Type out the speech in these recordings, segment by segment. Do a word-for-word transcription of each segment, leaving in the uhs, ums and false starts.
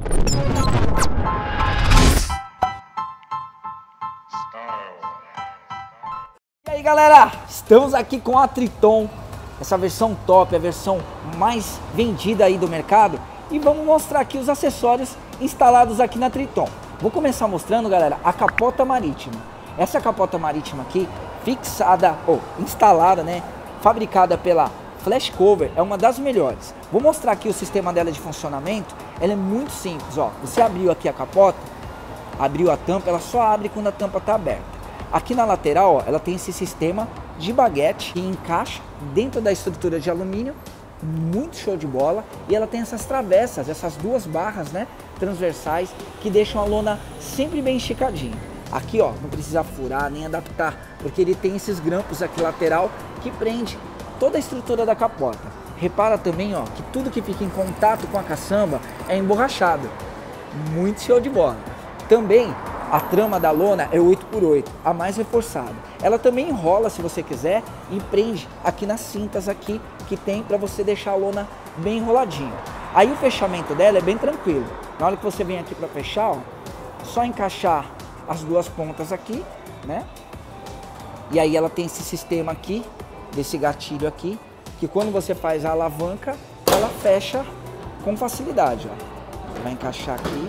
E aí galera, estamos aqui com a Triton, essa versão top, a versão mais vendida aí do mercado, e vamos mostrar aqui os acessórios instalados aqui na Triton. Vou começar mostrando, galera, a capota marítima. Essa capota marítima aqui, fixada ou instalada, né, fabricada pela Flash Cover, é uma das melhores. Vou mostrar aqui o sistema dela de funcionamento. Ela é muito simples, ó. Você abriu aqui a capota, abriu a tampa, ela só abre quando a tampa está aberta. Aqui na lateral, ó, ela tem esse sistema de baguete que encaixa dentro da estrutura de alumínio, muito show de bola. E ela tem essas travessas, essas duas barras, né, transversais, que deixam a lona sempre bem esticadinha. Aqui, ó, não precisa furar nem adaptar, porque ele tem esses grampos aqui lateral que prende toda a estrutura da capota. Repara também, ó, que tudo que fica em contato com a caçamba é emborrachado. Muito show de bola. Também a trama da lona é oito por oito, a mais reforçada. Ela também enrola, se você quiser, e prende aqui nas cintas aqui que tem para você deixar a lona bem enroladinha. Aí o fechamento dela é bem tranquilo. Na hora que você vem aqui para fechar, ó, só encaixar as duas pontas aqui, né? E aí ela tem esse sistema aqui, desse gatilho aqui, que quando você faz a alavanca, ela fecha com facilidade, ó. Vai encaixar aqui,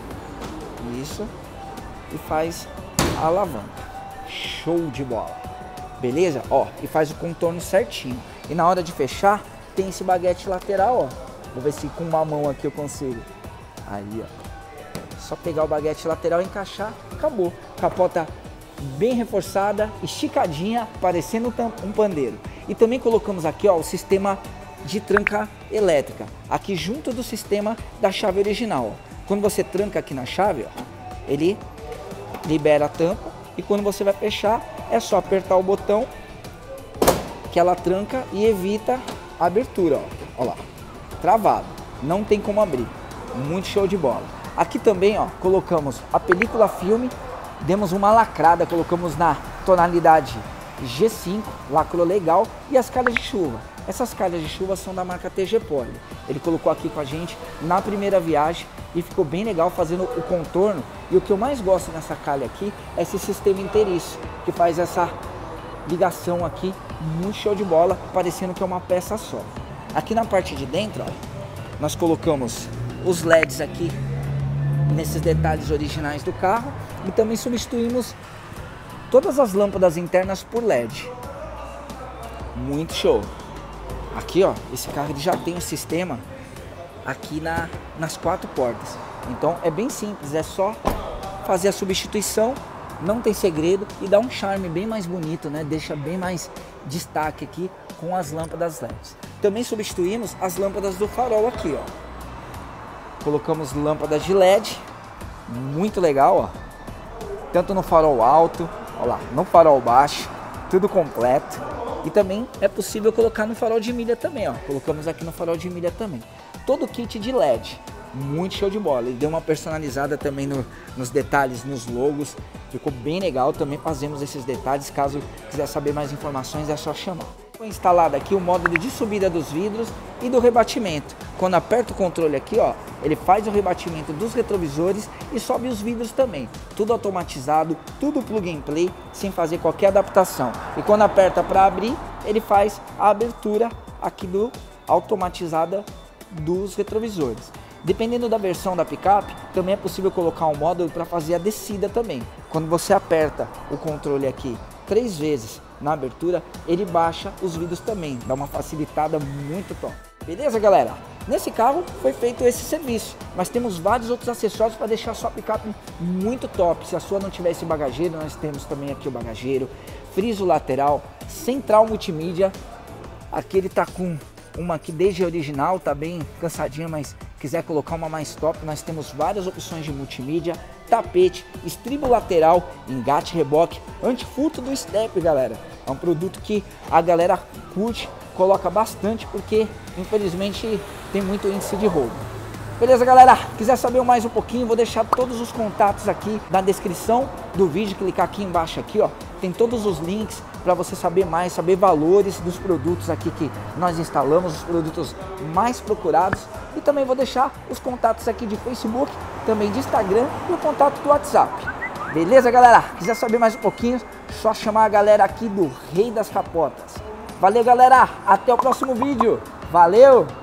isso, e faz a alavanca. Show de bola, beleza? Ó, e faz o contorno certinho. E na hora de fechar, tem esse baguete lateral, ó. Vou ver se com uma mão aqui eu consigo. Aí, ó. Só pegar o baguete lateral e encaixar, acabou. Capota bem reforçada, esticadinha, parecendo um pandeiro. E também colocamos aqui, ó, o sistema de tranca elétrica, aqui junto do sistema da chave original, ó. Quando você tranca aqui na chave, ó, ele libera a tampa, e quando você vai fechar, é só apertar o botão que ela tranca e evita a abertura, ó. Ó lá, travado, não tem como abrir. Muito show de bola. Aqui também, ó, colocamos a película filme, demos uma lacrada, colocamos na tonalidade G cinco, lacrou legal, e as calhas de chuva. Essas calhas de chuva são da marca T G Poly. Ele colocou aqui com a gente na primeira viagem e ficou bem legal fazendo o contorno. E o que eu mais gosto nessa calha aqui é esse sistema inteiriço, que faz essa ligação aqui, muito show de bola, parecendo que é uma peça só. Aqui na parte de dentro, ó, nós colocamos os L E Ds aqui, nesses detalhes originais do carro, e também substituímos todas as lâmpadas internas por L E D. Muito show. Aqui, ó, esse carro ele já tem um sistema aqui na, nas quatro portas. Então é bem simples, é só fazer a substituição, não tem segredo, e dá um charme bem mais bonito, né? Deixa bem mais destaque aqui com as lâmpadas L E Ds. Também substituímos as lâmpadas do farol aqui, ó. Colocamos lâmpadas de L E D, muito legal, ó. Tanto no farol alto, ó lá, no farol baixo, tudo completo. E também é possível colocar no farol de milha também, ó. Colocamos aqui no farol de milha também. Todo kit de L E D, muito show de bola. Ele deu uma personalizada também no, nos detalhes, nos logos. Ficou bem legal, também fazemos esses detalhes. Caso quiser saber mais informações, é só chamar. Foi instalado aqui o módulo de subida dos vidros e do rebatimento. Quando aperta o controle aqui, ó, ele faz o rebatimento dos retrovisores e sobe os vidros também. Tudo automatizado, tudo plug and play, sem fazer qualquer adaptação. E quando aperta para abrir, ele faz a abertura aqui do automatizada dos retrovisores. Dependendo da versão da picape, também é possível colocar um módulo para fazer a descida também. Quando você aperta o controle aqui três vezes na abertura, ele baixa os vidros também, dá uma facilitada muito top. Beleza, galera? Nesse carro foi feito esse serviço, mas temos vários outros acessórios para deixar a sua picape muito top. Se a sua não tiver esse bagageiro, nós temos também aqui o bagageiro, friso lateral, central multimídia. Aqui ele tá com uma aqui desde a original, tá bem cansadinha, mas quiser colocar uma mais top, nós temos várias opções de multimídia, tapete, estribo lateral, engate reboque, antifurto do step, galera. É um produto que a galera curte, coloca bastante, porque infelizmente tem muito índice de roubo. Beleza, galera? Quiser saber mais um pouquinho, vou deixar todos os contatos aqui na descrição do vídeo. Clicar aqui embaixo aqui, ó, tem todos os links para você saber mais, saber valores dos produtos aqui que nós instalamos, os produtos mais procurados. E também vou deixar os contatos aqui de Facebook, também de Instagram e o contato do WhatsApp. Beleza, galera? Quiser saber mais um pouquinho, só chamar a galera aqui do Rei das Capotas. Valeu, galera! Até o próximo vídeo. Valeu!